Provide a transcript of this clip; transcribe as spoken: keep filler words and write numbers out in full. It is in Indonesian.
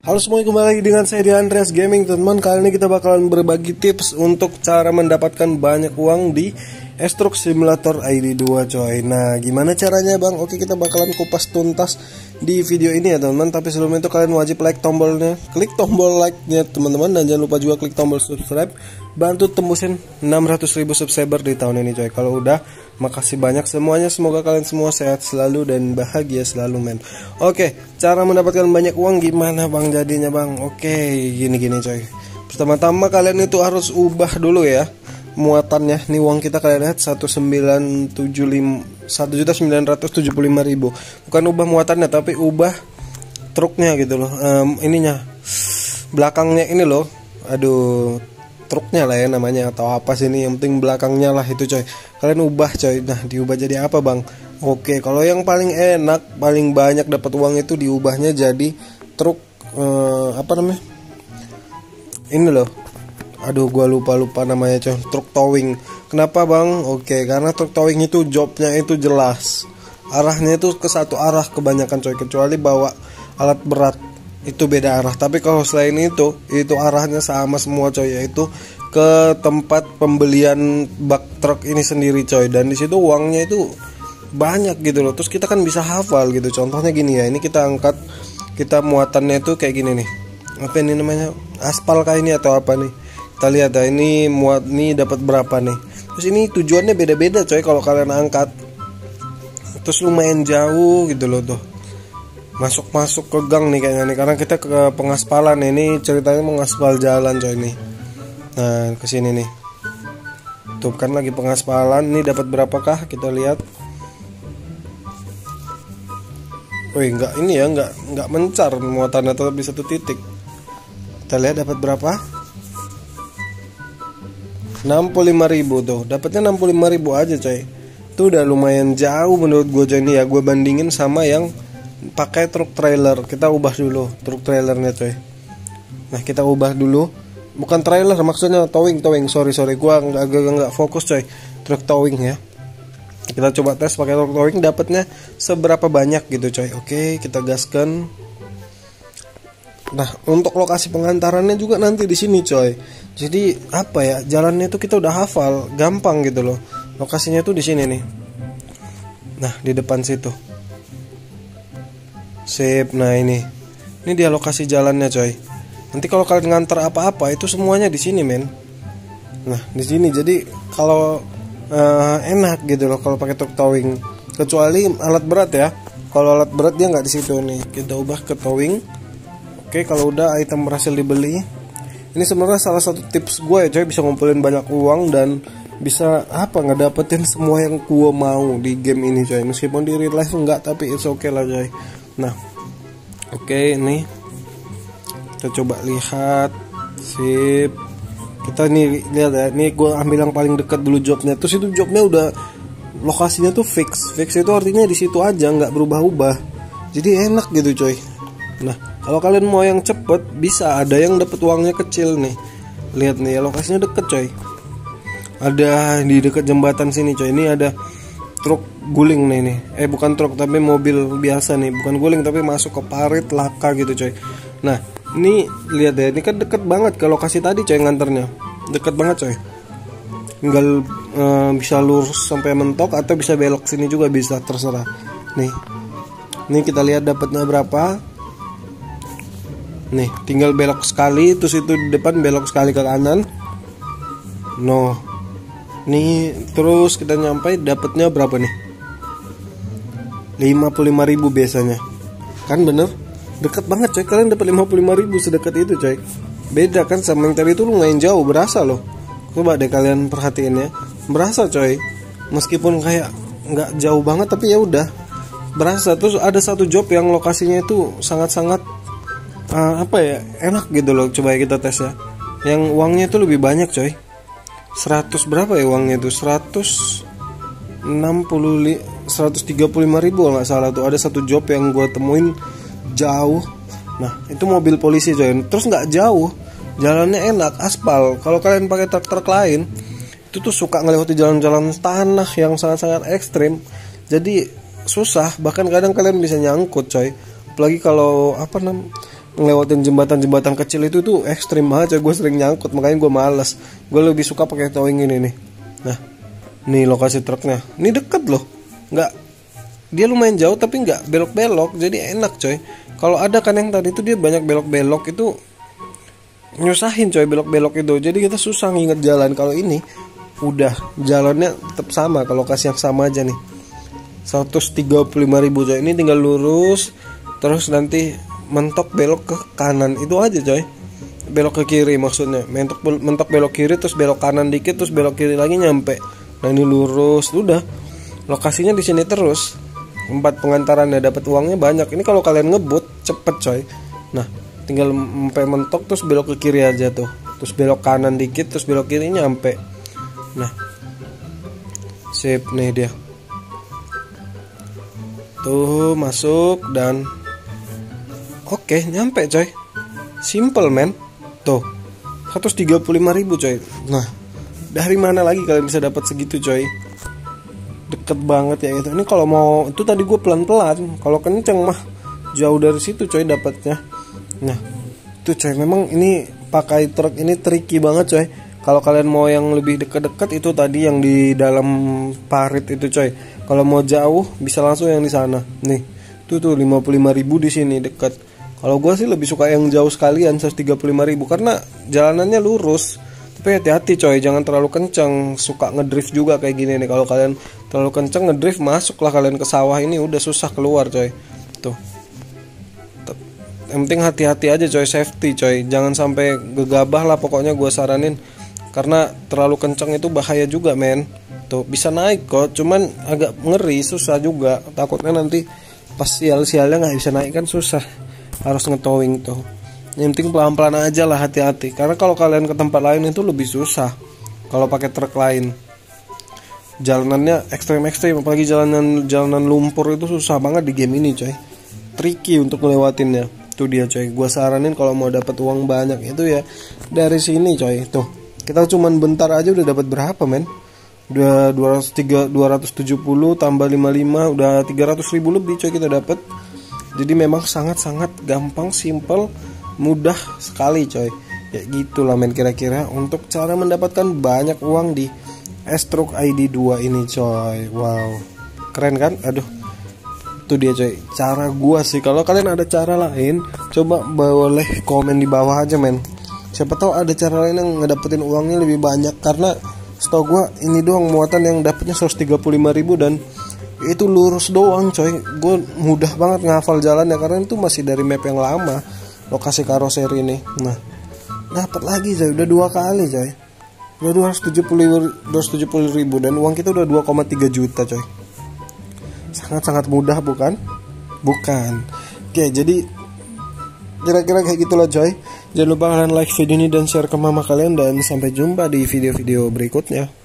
Halo semuanya, kembali lagi dengan saya di Andreas Gaming teman-teman. Kali ini kita bakalan berbagi tips untuk cara mendapatkan banyak uang di S-Truck Simulator I D dua coy. Nah gimana caranya bang? Oke, kita bakalan kupas tuntas di video ini ya teman-teman. Tapi sebelum itu kalian wajib like tombolnya, klik tombol like nya teman-teman. Dan jangan lupa juga klik tombol subscribe, bantu tembusin enam ratus ribu subscriber di tahun ini coy. Kalau udah, makasih banyak semuanya. Semoga kalian semua sehat selalu dan bahagia selalu men. Oke, cara mendapatkan banyak uang gimana bang jadinya bang? Oke, gini-gini coy. Pertama-tama kalian itu harus ubah dulu ya muatannya. Nih uang kita kalian lihat satu juta sembilan ratus tujuh puluh lima ribu. Bukan ubah muatannya tapi ubah truknya gitu loh. um, Ininya belakangnya ini loh. Aduh, truknya lah ya namanya atau apa sih ini, yang penting belakangnya lah itu coy. Kalian ubah coy. Nah diubah jadi apa bang? Oke, kalau yang paling enak, paling banyak dapat uang itu diubahnya jadi truk eh, apa namanya ini loh. Aduh gua lupa-lupa namanya coy. Truk towing. Kenapa bang? Oke, karena truk towing itu jobnya itu jelas, arahnya itu ke satu arah kebanyakan coy, kecuali bawa alat berat itu beda arah. Tapi kalau selain itu, itu arahnya sama semua coy, yaitu ke tempat pembelian bak truk ini sendiri coy. Dan di situ uangnya itu banyak gitu loh. Terus kita kan bisa hafal gitu. Contohnya gini ya, ini kita angkat, kita muatannya itu kayak gini nih. Apa ini namanya? Aspal kayak ini atau apa nih? Kita lihat ya, ini muat nih dapat berapa nih. Terus ini tujuannya beda-beda coy kalau kalian angkat. Terus lumayan jauh gitu loh tuh. Masuk-masuk ke gang nih kayaknya nih, karena kita ke pengaspalan. Ini ceritanya mengaspal jalan coy nih. Nah kesini nih, tuh kan lagi pengaspalan. Ini dapat berapakah kita lihat. Wih nggak ini ya, nggak nggak mencar muatannya, tetap di satu titik. Kita lihat dapat berapa, enam puluh lima ribu tuh. Dapatnya enam puluh lima ribu aja coy. Itu udah lumayan jauh menurut gue coy. Ini ya gue bandingin sama yang pakai truk trailer. Kita ubah dulu truk trailernya coy. Nah kita ubah dulu, bukan trailer maksudnya, towing towing sorry sorry gua nggak agak nggak fokus coy. Truk towing ya. Kita coba tes pakai truk towing, dapatnya seberapa banyak gitu coy. Oke, kita gaskan. Nah untuk lokasi pengantarannya juga nanti di sini coy. Jadi apa ya, jalannya itu kita udah hafal, gampang gitu loh. Lokasinya tuh di sini nih. Nah di depan situ. Sip, nah ini, ini dia lokasi jalannya coy. Nanti kalau kalian ngantar apa-apa itu semuanya di sini men. Nah di sini, jadi kalau uh, enak gitu loh kalau pakai truk towing. Kecuali alat berat ya. Kalau alat berat dia nggak di situ nih. Kita ubah ke towing. Oke, kalau udah item berhasil dibeli. Ini sebenarnya salah satu tips gue ya coy, bisa ngumpulin banyak uang dan bisa apa ngedapetin semua yang gue mau di game ini coy. Meskipun di real life enggak, tapi it's okay lah coy. Nah oke, okay, ini kita coba lihat. Sip, kita nih lihat ya, ini gue ambil yang paling dekat dulu jobnya. Terus itu jobnya udah lokasinya tuh fix. Fix itu artinya di situ aja, nggak berubah-ubah. Jadi enak gitu coy. Nah kalau kalian mau yang cepet, bisa ada yang dapat uangnya kecil nih. Lihat nih ya, lokasinya deket coy. Ada di dekat jembatan sini coy. Ini ada truk guling nih nih. Eh bukan truk tapi mobil biasa nih. Bukan guling tapi masuk ke parit laka gitu coy. Nah ini lihat ya, ini kan deket banget ke lokasi tadi coy nganternya. Deket banget coy. Tinggal uh, bisa lurus sampai mentok atau bisa belok sini juga bisa, terserah. Nih, ini kita lihat dapatnya berapa. Nih tinggal belok sekali, terus itu di depan belok sekali ke kanan. No, nih terus kita nyampe dapatnya berapa nih? lima puluh lima ribu biasanya. Kan bener, deket banget coy. Kalian dapat lima puluh lima ribu sedekat itu coy. Beda kan sama yang tadi itu lumayan jauh, berasa loh. Coba deh kalian perhatiin ya, berasa coy. Meskipun kayak nggak jauh banget tapi ya udah berasa. Terus ada satu job yang lokasinya itu sangat-sangat uh, apa ya, enak gitu loh. Coba kita tes ya. Yang uangnya itu lebih banyak coy. Seratus berapa ya uangnya itu? Seratus enam puluh, seratus tiga puluh lima ribu nggak salah tuh. Ada satu job yang gue temuin jauh. Nah itu mobil polisi coy. Terus nggak jauh, jalannya enak, aspal. Kalau kalian pakai truk-truk lain itu tuh suka ngelewati jalan-jalan tanah yang sangat-sangat ekstrim. Jadi susah, bahkan kadang kalian bisa nyangkut coy. Apalagi kalau apa nam ngelewatin jembatan-jembatan kecil itu tuh ekstrim banget coy. Gue sering nyangkut, makanya gue males. Gue lebih suka pakai towing ini nih. Nah, nih lokasi truknya. Ini deket loh, nggak, dia lumayan jauh tapi nggak belok-belok, jadi enak coy. Kalau ada kan yang tadi itu dia banyak belok-belok, itu nyusahin coy belok-belok itu. Jadi kita susah nginget jalan. Kalau ini udah jalannya tetap sama, ke lokasi yang sama aja nih. seratus tiga puluh lima ribu coy. Ini tinggal lurus, terus nanti mentok belok ke kanan, itu aja coy. Belok ke kiri maksudnya, mentok mentok belok kiri, terus belok kanan dikit, terus belok kiri lagi nyampe. Nah ini lurus, udah. Lokasinya di sini terus. Empat pengantarannya, dapat uangnya banyak. Ini kalau kalian ngebut cepet coy. Nah tinggal sampai mentok terus belok ke kiri aja tuh, terus belok kanan dikit, terus belok kiri nyampe. Nah sip, nih dia tuh masuk dan oke, nyampe coy. Simple men. Tuh seratus tiga puluh lima ribu coy. Nah dari mana lagi kalian bisa dapat segitu coy? Deket banget ya itu. Ini kalau mau, itu tadi gue pelan-pelan, kalau kenceng mah jauh dari situ coy dapatnya. Nah itu coy, memang ini pakai truk ini tricky banget coy. Kalau kalian mau yang lebih deket-deket itu tadi yang di dalam parit itu coy. Kalau mau jauh bisa langsung yang di sana. Nih, tuh tuh lima puluh lima ribu di sini deket. Kalau gue sih lebih suka yang jauh sekalian seratus tiga puluh lima ribu karena jalanannya lurus. Tapi hati-hati coy, jangan terlalu kenceng. Suka ngedrift juga kayak gini nih. Kalau kalian terlalu kenceng ngedrift, masuklah kalian ke sawah ini, udah susah keluar coy. Tuh. Yang penting hati-hati aja coy, safety coy. Jangan sampai gegabah lah pokoknya gue saranin. Karena terlalu kenceng itu bahaya juga men. Tuh bisa naik kok, cuman agak ngeri, susah juga. Takutnya nanti pas sial-sialnya nggak bisa naik kan susah. Harus ngetowing tuh. Yang penting pelan-pelan aja lah, hati-hati. Karena kalau kalian ke tempat lain itu lebih susah kalau pakai truk lain. Jalanannya ekstrem-ekstrem, apalagi jalanan jalanan lumpur itu susah banget di game ini coy. Tricky untuk ngelewatinnya. Tuh dia coy, gua saranin kalau mau dapat uang banyak itu ya dari sini coy. Tuh, kita cuman bentar aja udah dapat berapa men? Udah dua ratus tiga, dua ratus tujuh puluh tambah lima puluh lima udah tiga ratus ribu lebih coy kita dapat. Jadi memang sangat-sangat gampang, simple, mudah sekali coy. Ya gitulah men kira-kira untuk cara mendapatkan banyak uang di S-Truck I D dua ini coy. Wow, keren kan? Aduh, itu dia coy cara gua sih. Kalau kalian ada cara lain, coba boleh komen di bawah aja men. Siapa tahu ada cara lain yang ngedapetin uangnya lebih banyak. Karena setahu gua ini doang muatan yang dapetnya seratus tiga puluh lima ribu dan itu lurus doang coy. Gue mudah banget ngafal jalannya karena itu masih dari map yang lama, lokasi karoseri ini. Nah dapat lagi coy, udah dua kali coy, udah dua ratus tujuh puluh ribu dan uang kita udah dua koma tiga juta coy. Sangat-sangat mudah bukan? Bukan. Oke, jadi kira-kira kayak gitulah coy. Jangan lupa kalian like video ini dan share ke mama kalian, dan sampai jumpa di video-video berikutnya.